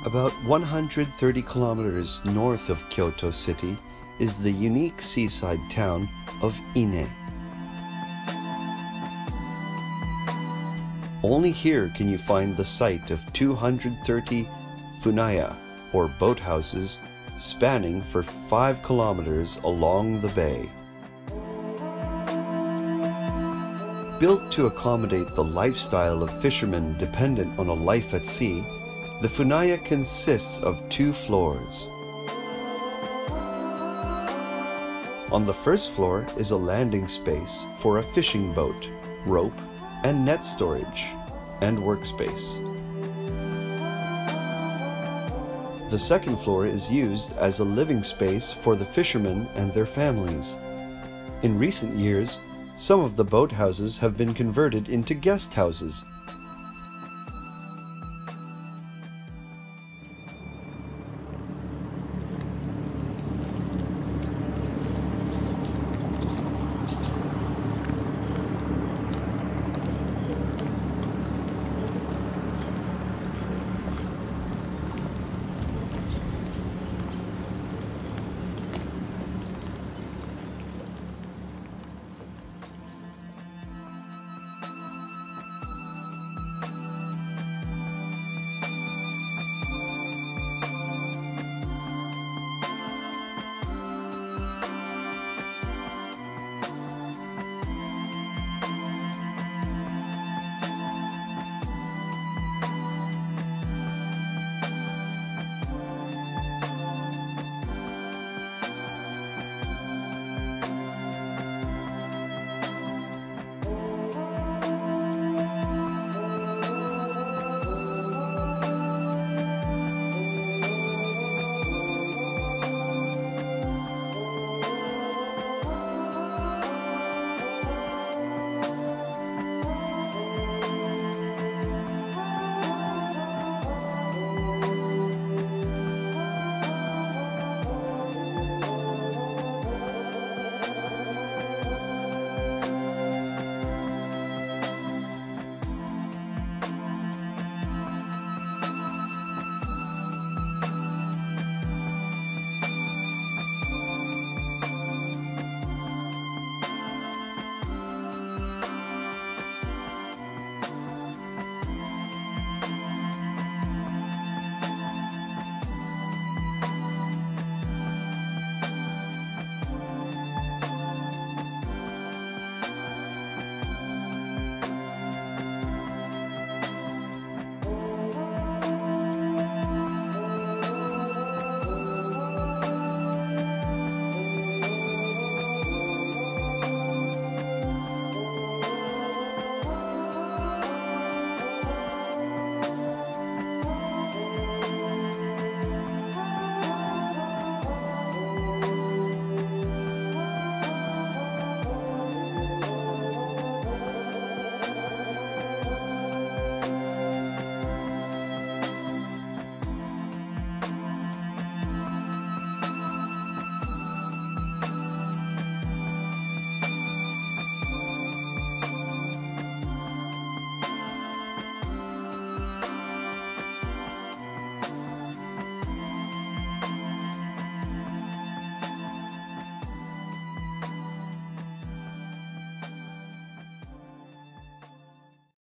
About 130 kilometers north of Kyoto City is the unique seaside town of Ine. Only here can you find the site of 230 Funaya, or boathouses, spanning for 5 kilometers along the bay. Built to accommodate the lifestyle of fishermen dependent on a life at sea, the Funaya consists of 2 floors. On the first floor is a landing space for a fishing boat, rope, and net storage, and workspace. The second floor is used as a living space for the fishermen and their families. In recent years, some of the boathouses have been converted into guest houses